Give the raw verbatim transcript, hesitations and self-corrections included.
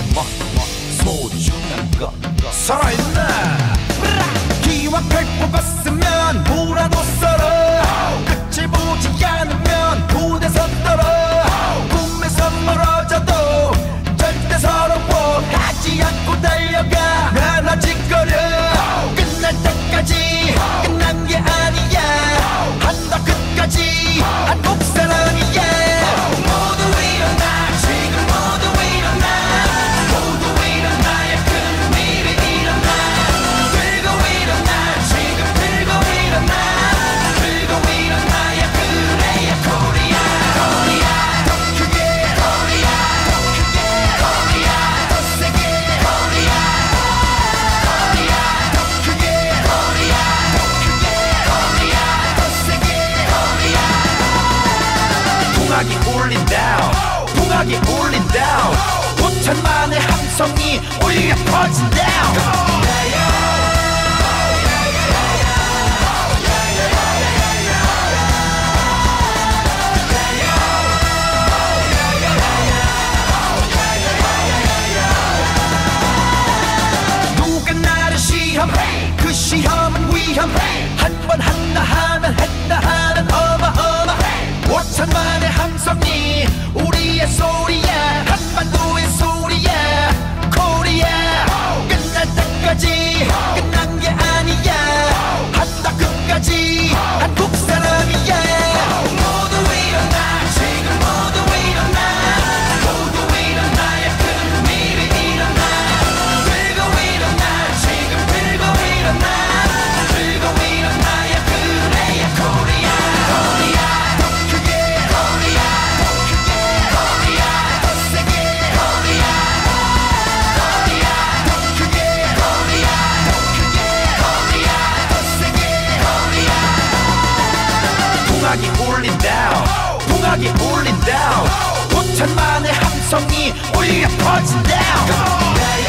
소중한 것 살아있네. 기억할 것 같으면 뭐라도 썰어. 끝을 보지 않으면 무대서 떨어. 꿈에서 멀어져도 절대 서러워하지 않고 달려가. 난 아직 거려. 끝날 때까지 끝난 게 아니야. 한다 끝까지 한국 사랑이야. 모두 일어나 지금 모두 일어나. 모두 일어나야 큰 일이 일어나. 들고 일어나 지금 들고 일어나. 들고 일어나야 그래야 코리아. 코리아 더 크게 코리아. 더 크게 코리아. 더 세게 코리아. 코리아 더 크게 코리아. 더 크게 코리아. 더 세게 코리아. 풍악이 울린다. 풍악이 울린다. 오천만의 함성이 울려 퍼진다. 누가 나를 시험해. 그 시험은 위험해. 한 번 한다 하면 했다 하는 어마어마해. 오천만의 함성이 우리의 소리야. 한반도의 소리야. 코리아 끝날 때까지 끝난 게 아니야. 한다 끝까지 한국 사람이야. 모두 일어나 지금 모두 일어나. 모두 일어나야 큰 일이 일어나. 들고 일어나 지금 들고 일어나. 들고 일어나야 그래야 코리아. 코리아 더 크게 코리아. 더 크게 코리아. 더 세게 코리아. 코리아 더 크게 코리아. 더 크게 코리아. 더 세게 코리아. 풍악이 울린다. 풍악이 울린다. 오천만의 함성이 울려 퍼진다.